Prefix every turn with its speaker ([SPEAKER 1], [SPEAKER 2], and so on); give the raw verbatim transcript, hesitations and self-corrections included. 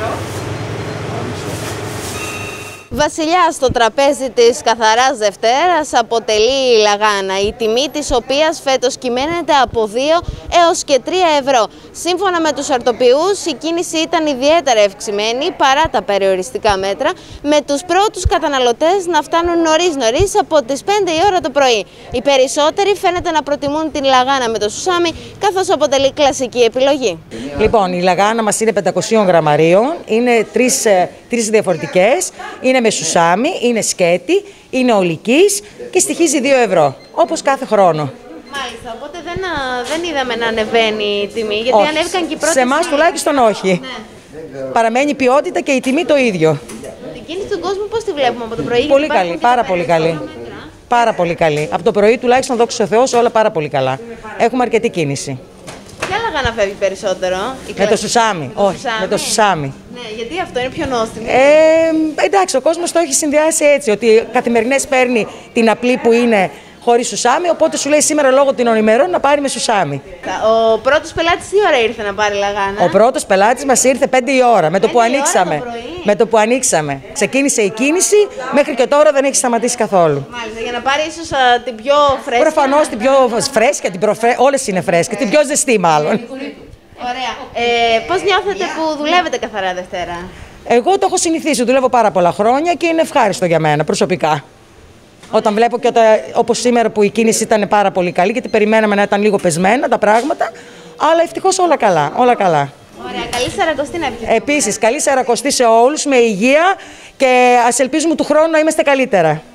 [SPEAKER 1] Βασιλιά στο τραπέζι της καθαράς Δευτέρας αποτελεί η λαγάνα, η τιμή της οποίας φέτος κυμαίνεται από δύο έως και τρία ευρώ. Σύμφωνα με τους αρτοποιούς, η κίνηση ήταν ιδιαίτερα ευξημένη παρά τα περιοριστικά μέτρα, με τους πρώτους καταναλωτές να φτάνουν νωρίς νωρίς από τις πέντε η ώρα το πρωί. Οι περισσότεροι φαίνεται να προτιμούν την λαγάνα με το σουσάμι, καθώς αποτελεί κλασική επιλογή.
[SPEAKER 2] Λοιπόν, η λαγάνα μας είναι πεντακόσια γραμμαρίων, είναι τρεις, τρεις διαφορετικές, είναι με σουσάμι, είναι σκέτη, είναι ολικής και στοιχίζει δύο ευρώ, όπως κάθε χρόνο.
[SPEAKER 1] Μάλιστα, οπότε δεν, δεν είδαμε να ανεβαίνει η τιμή, γιατί όχι. Ανέβηκαν και οι πρώτες.
[SPEAKER 2] Σε εμάς τουλάχιστον όχι. Ναι. Παραμένει η ποιότητα και η τιμή το ίδιο.
[SPEAKER 1] Την κίνηση του κόσμου πώς τη βλέπουμε από το πρωί?
[SPEAKER 2] Πολύ καλή, πάρα πολύ καλή. Πάρα πολύ καλή. Από το πρωί τουλάχιστον, δόξα τω Θεώ, όλα πάρα πολύ καλά. Έχουμε αρκετή κίνηση.
[SPEAKER 1] Ποια λαγάνα φεύγει περισσότερο?
[SPEAKER 2] Με το σουσάμι. Όχι, με το σουσάμι.
[SPEAKER 1] Ναι, γιατί αυτό είναι πιο νόστιμο.
[SPEAKER 2] Ε, εντάξει, ο κόσμος το έχει συνδυάσει έτσι, ότι καθημερινές παίρνει την απλή που είναι χωρίς σουσάμι, οπότε σου λέει σήμερα λόγω των ημερών να πάρει με σουσάμι.
[SPEAKER 1] Ο πρώτος πελάτης τι ώρα ήρθε να πάρει λαγάνα?
[SPEAKER 2] Ο πρώτος πελάτης μας ήρθε πέντε η ώρα, με το που ανοίξαμε. Το με το που ανοίξαμε. Ξεκίνησε η κίνηση, μέχρι και τώρα δεν έχει σταματήσει καθόλου.
[SPEAKER 1] Μάλιστα, για να πάρει ίσως α, την πιο φρέσκια.
[SPEAKER 2] Προφανώς την πιο φρέσκια, την προφρέ... όλες είναι φρέσκες, την πιο ζεστή μάλλον.
[SPEAKER 1] Ωραία. Ε, πώς νιώθετε που δουλεύετε καθαρά Δευτέρα?
[SPEAKER 2] Εγώ το έχω συνηθίσει, δουλεύω πάρα πολλά χρόνια και είναι ευχάριστο για μένα προσωπικά. Όταν βλέπω και όταν, όπως σήμερα που η κίνηση ήταν πάρα πολύ καλή, γιατί περιμέναμε να ήταν λίγο πεσμένα τα πράγματα, αλλά ευτυχώς όλα καλά, όλα καλά.
[SPEAKER 1] Ωραία, καλή Σαρακοστή να ευχηθούμε.
[SPEAKER 2] Επίσης, καλή Σαρακοστή σε όλους, με υγεία και ας ελπίζουμε του χρόνου να είμαστε καλύτερα.